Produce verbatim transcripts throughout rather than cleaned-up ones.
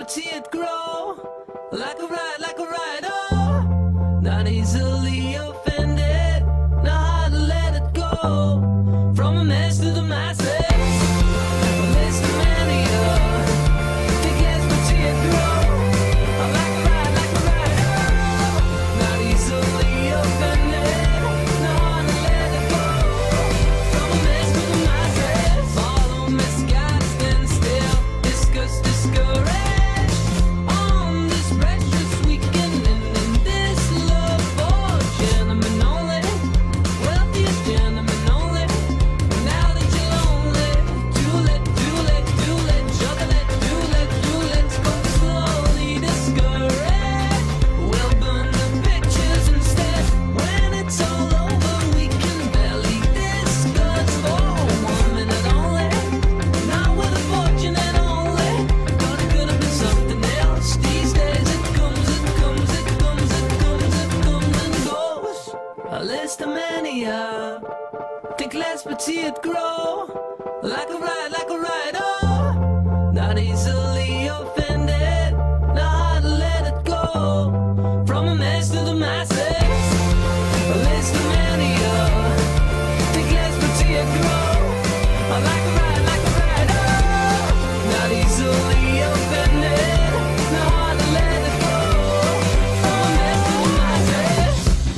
but see it grow like a ride, like a ride. Oh, not easily offended, not hard to let it go. From a mess to the masses, a list of many. Oh, think yes, but see it grow like a ride, like a ride. Oh, not easily offended, not hard to let it go. From a mess to the masses, follow misguided, stand still, discuss, discourage. Think less but see it grow like a ride, like a ride. Oh, not easily offended, not hard to let it go. From a mess to the masses, a list of many. Oh, think less but see it grow like a ride, like a ride. Oh, not easily offended, not hard to let it go. From a mess to the masses.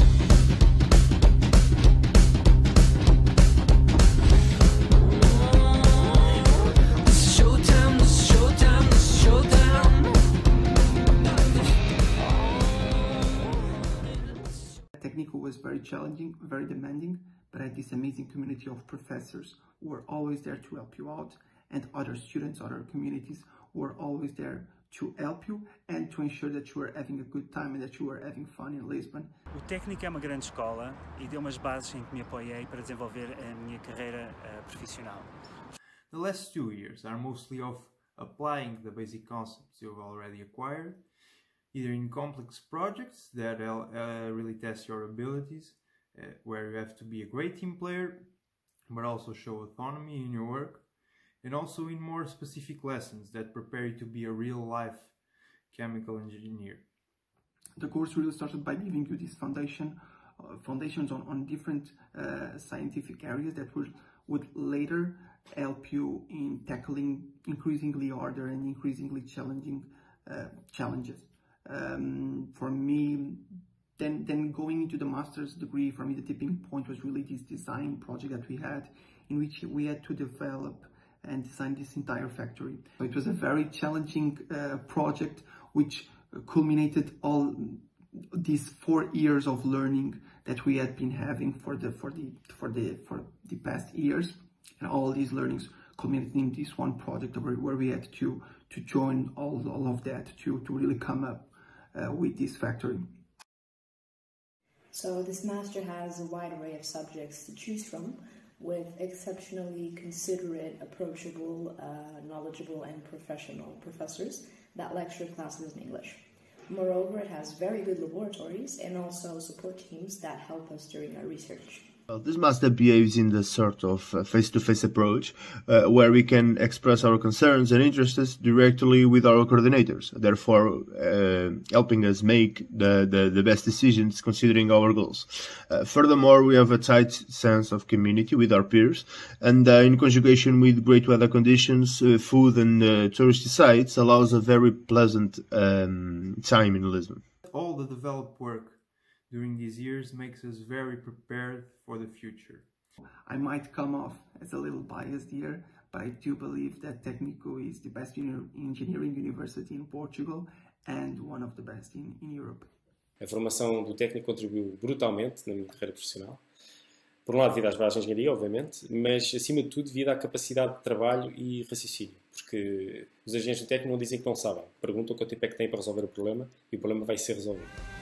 Technical was very challenging, very demanding, but I had this amazing community of professors who were always there to help you out, and other students, other communities who were always there to help you and to ensure that you were having a good time and that you were having fun in Lisbon. O técnico é uma grande escola e deu umas bases em que me apoiei para desenvolver a minha carreira uh, profissional. The last two years are mostly of applying the basic concepts you've already acquired, either in complex projects that uh, really test your abilities, uh, where you have to be a great team player, but also show autonomy in your work, and also in more specific lessons that prepare you to be a real-life chemical engineer. The course really started by giving you this foundation, uh, foundations on, on different uh, scientific areas that would, would later help you in tackling increasingly harder and increasingly challenging uh, challenges. Um, for me, then, then going into the master's degree, for me the tipping point was really this design project that we had, in which we had to develop and design this entire factory. So it was a very challenging uh, project which culminated all these four years of learning that we had been having for the for the for the for the past years, and all these learnings culminated in this one project where, where we had to to join all, all of that to to really come up Uh, with this factory. So this master has a wide array of subjects to choose from, with exceptionally considerate, approachable, uh, knowledgeable and professional professors that lecture classes in English. Moreover, it has very good laboratories and also support teams that help us during our research. Well, this master behaves in the sort of uh, face-to-face approach, uh, where we can express our concerns and interests directly with our coordinators, therefore uh, helping us make the, the, the best decisions considering our goals. Uh, furthermore, we have a tight sense of community with our peers, and uh, in conjugation with great weather conditions, uh, food and uh, touristy sites allows a very pleasant um, time in Lisbon. All the developed work during these years makes us very prepared for the future. I might come off as a little biased here, but I do believe that Técnico is the best engineering university in Portugal and one of the best in, in Europe. A formação do técnico contribuiu brutalmente na minha carreira profissional. Por um lado, devido às bases de engenharia, obviamente, mas acima de tudo, devido à capacidade de trabalho e raciocínio. Porque os engenheiros do técnico não dizem que não sabem. Perguntam quanto tempo é que têm para resolver o problema e o problema vai ser resolvido.